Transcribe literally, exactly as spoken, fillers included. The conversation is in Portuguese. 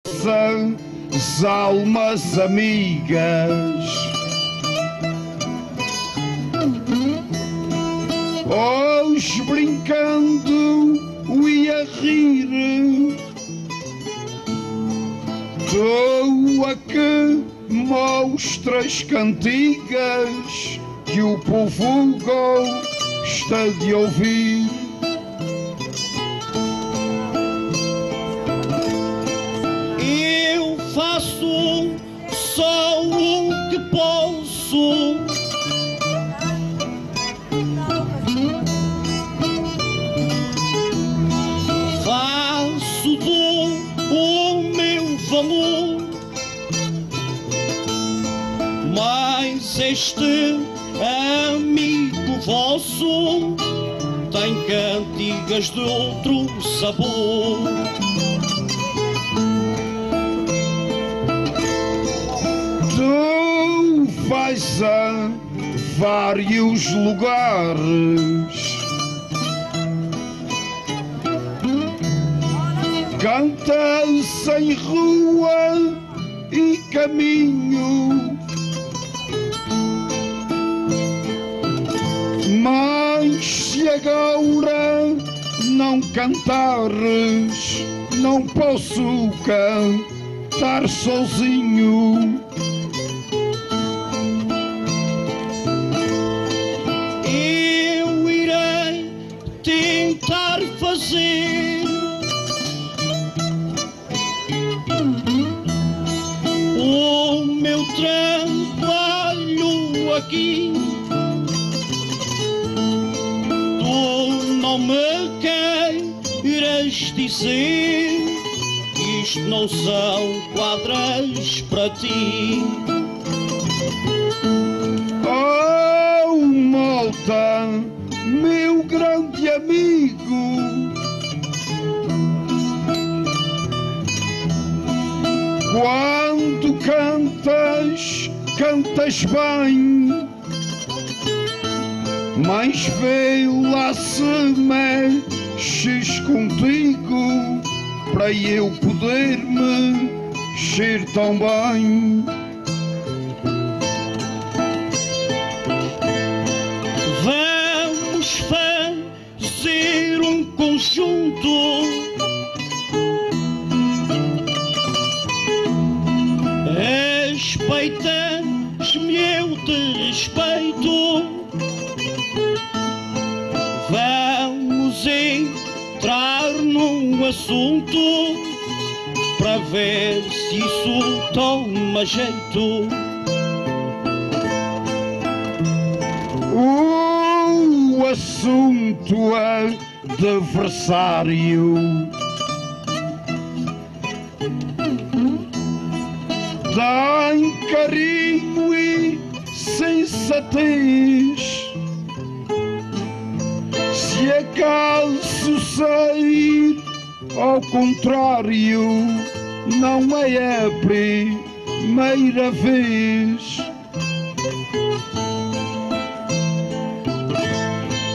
Essas almas amigas, hoje brincando e a rir, tu a que mostras cantigas que o povo gosta de ouvir. Eu faço só o que posso, faço do o meu valor, mas este amigo vosso tem cantigas de outro sabor. Tu vais a vários lugares, cantas em rua e caminho, mas se agora não cantares, não posso cantar sozinho. Eu irei tentar fazer o meu trabalho aqui. Tu não me queiras dizer que isto não são quadras para ti. Oh, malta, meu grande amigo, quando cantas, cantas bem, mas vê lá se mexes contigo para eu poder me mexer tão bem. Vamos fazer um conjunto, respeitas-me, eu te respeito. Vamos entrar num assunto para ver se isso toma jeito. O assunto é adversário, tem carinho e sensatez. Se acaso sair ao contrário, não é a primeira vez.